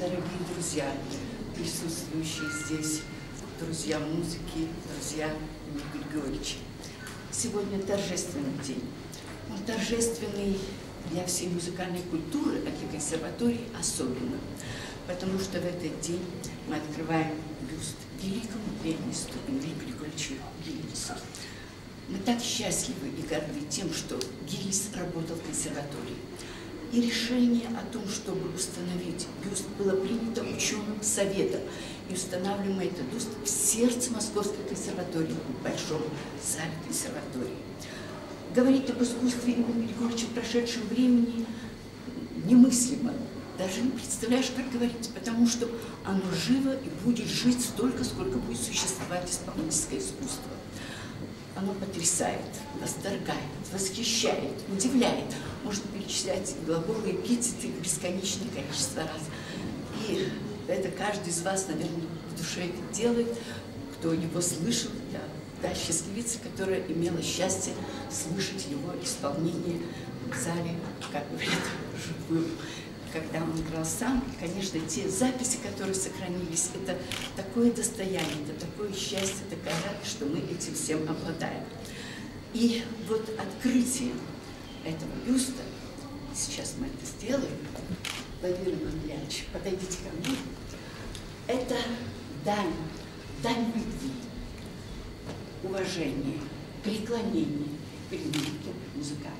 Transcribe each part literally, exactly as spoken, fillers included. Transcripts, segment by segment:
дорогие друзья, присутствующие здесь, друзья музыки, друзья Эмиля Григорьевича. Сегодня торжественный день. Он торжественный для всей музыкальной культуры, а для консерватории особенно. Потому что в этот день мы открываем бюст великому пианисту Эмилию Григорьевичу Гиллису. Мы так счастливы и горды тем, что Гиллис работал в консерватории. И решение о том, чтобы установить бюст, было принято ученым советом. И устанавливаем этот бюст в сердце Московской консерватории, в большом зале консерватории. Говорить об искусстве Эмилия Григорьевича в прошедшем времени немыслимо. Даже не представляешь, как говорить, потому что оно живо и будет жить столько, сколько будет существовать исполнительское искусство. Оно потрясает, восторгает, восхищает, удивляет. Можно перечислять глаголы, эпитеты бесконечное количество раз. И это каждый из вас, наверное, в душе это делает, кто его слышал. Я та счастливица, которая имела счастье слышать его исполнение в зале, как говорят, живым. Когда он играл сам, и, конечно, те записи, которые сохранились, это такое достояние, это такое счастье, такая радость, что мы этим всем обладаем. И вот открытие этого бюста, сейчас мы это сделаем, Владимир Андреевич, подойдите ко мне, это дань, дань любви, уважения, преклонения перед великим музыкантом.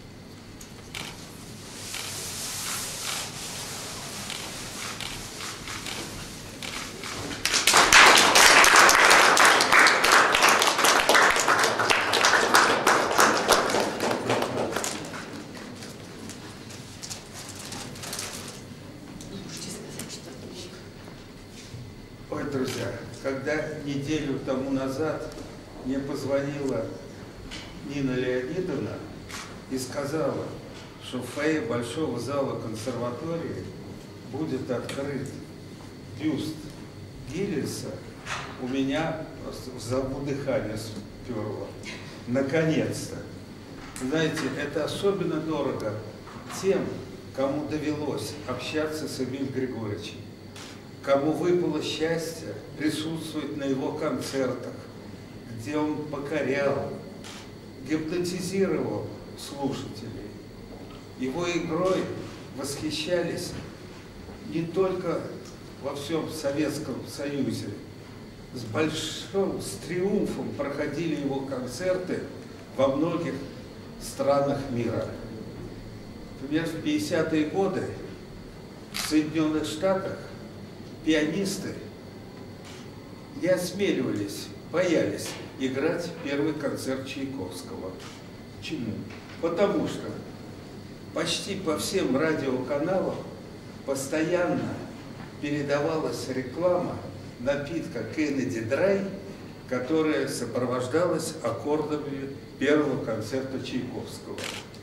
Неделю тому назад мне позвонила Нина Леонидовна и сказала, что в фойе большого зала консерватории будет открыт бюст Гиллиса. У меня просто в залу дыхание сперло. Наконец-то. Знаете, это особенно дорого тем, кому довелось общаться с Эмилием Григорьевичем, кому выпало счастье присутствовать на его концертах, где он покорял, гипнотизировал слушателей. Его игрой восхищались не только во всем Советском Союзе. С большим, с триумфом проходили его концерты во многих странах мира. Например, в пятидесятые годы в Соединенных Штатах пианисты не осмеливались, боялись играть первый концерт Чайковского. Почему? Потому что почти по всем радиоканалам постоянно передавалась реклама напитка Кеннеди Драй, которая сопровождалась аккордами первого концерта Чайковского.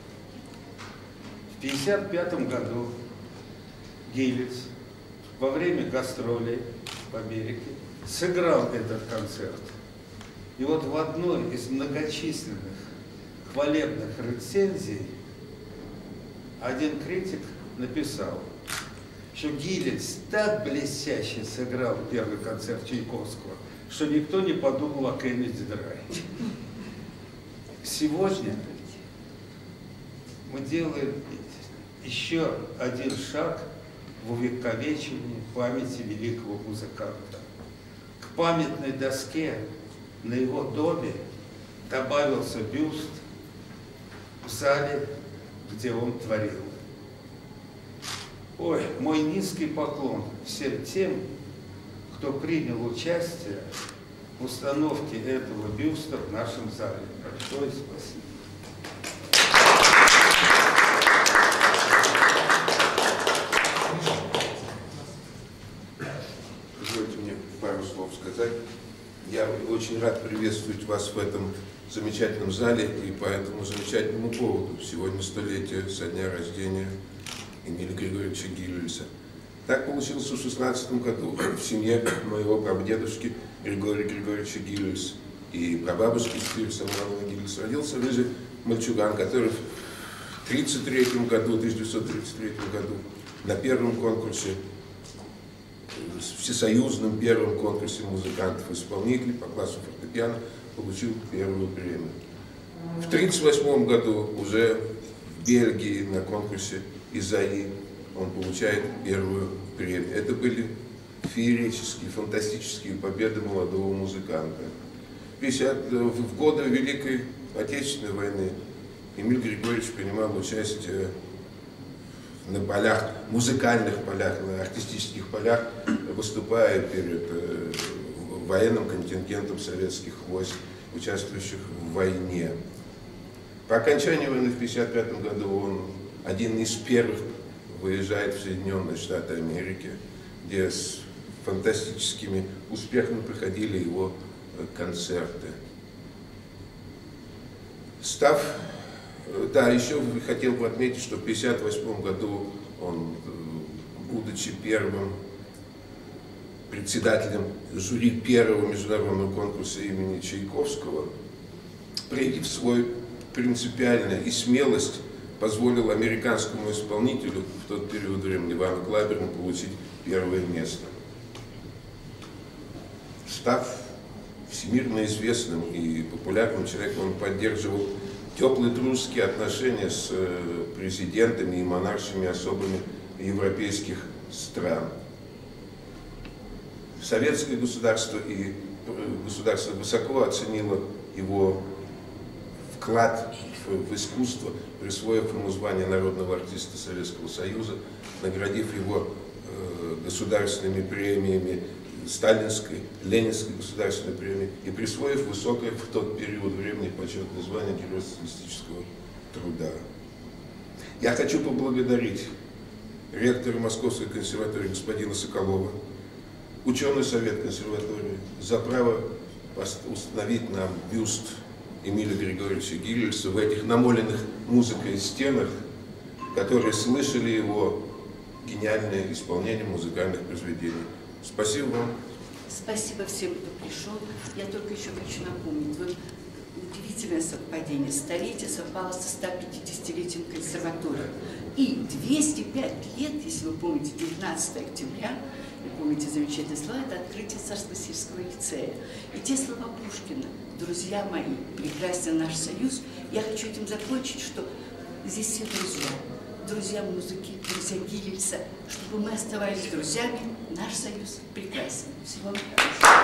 В пятьдесят пятом году Гиллис во время гастролей в Америке сыграл этот концерт. И вот в одной из многочисленных хвалебных рецензий один критик написал, что Гиллис так блестяще сыграл первый концерт Чайковского, что никто не подумал о Кеннеди Драй. Сегодня мы делаем еще один шаг в увековечении памяти великого музыканта. К памятной доске на его доме добавился бюст в зале, где он творил. Ой, мой низкий поклон всем тем, кто принял участие в установке этого бюста в нашем зале. Большое спасибо. Позвольте мне пару слов сказать. Я очень рад приветствовать вас в этом замечательном зале и по этому замечательному поводу. Сегодня столетие со дня рождения Эмилия Григорьевича Гиллиса. Так получилось, что в шестнадцатом году в семье моего прабдедушки Григория Григорьевича Гиллиса и прабабушки Стивена Самуэловны Гиллиса родился рыжий мальчуган, который в тридцать третьем году, тысяча девятьсот тридцать третьем году на первом конкурсе всесоюзном первом конкурсе музыкантов-исполнителей по классу фортепиано получил первую премию. В тысяча девятьсот тридцать восьмом году уже в Бельгии на конкурсе Изаи он получает первую премию. Это были феерические, фантастические победы молодого музыканта. В годы Великой Отечественной войны Эмиль Григорьевич принимал участие на полях, музыкальных полях, на артистических полях, выступая перед э, военным контингентом советских войск, участвующих в войне. По окончании войны в тысяча девятьсот пятьдесят пятом году он один из первых выезжает в Соединенные Штаты Америки, где с фантастическими успехами проходили его концерты. Став, да, еще хотел бы отметить, что в тысяча девятьсот пятьдесят восьмом году он, будучи первым председателем жюри первого международного конкурса имени Чайковского, проявив свой принципиальность и смелость, позволил американскому исполнителю в тот период времени Ивану Клаберну получить первое место. Став всемирно известным и популярным человеком, он поддерживал теплые дружеские отношения с президентами и монаршими особами европейских стран. Советское государство и государство высоко оценило его вклад в искусство, присвоив ему звание народного артиста Советского Союза, наградив его государственными премиями, Сталинской, Ленинской государственной премии и присвоив высокое в тот период времени почетное звание Героя социалистического труда. Я хочу поблагодарить ректора Московской консерватории господина Соколова, ученый совет консерватории за право установить нам бюст Эмиля Григорьевича Гиллельса в этих намоленных музыкой стенах, которые слышали его гениальное исполнение музыкальных произведений. Спасибо вам. Спасибо всем, кто пришел. Я только еще хочу напомнить, вот удивительное совпадение. Столетие совпало со ста пятидесятилетием консерватории. И двести пять лет, если вы помните, девятнадцатого октября, вы помните замечательные слова, это открытие Царско-Сельского лицея. И те слова Пушкина: друзья мои, прекрасен наш союз. Я хочу этим закончить, что здесь все друзья. Друзья музыки, друзья Гиллельса, чтобы мы оставались друзьями. Наш союз прекрасен. Всего хорошего.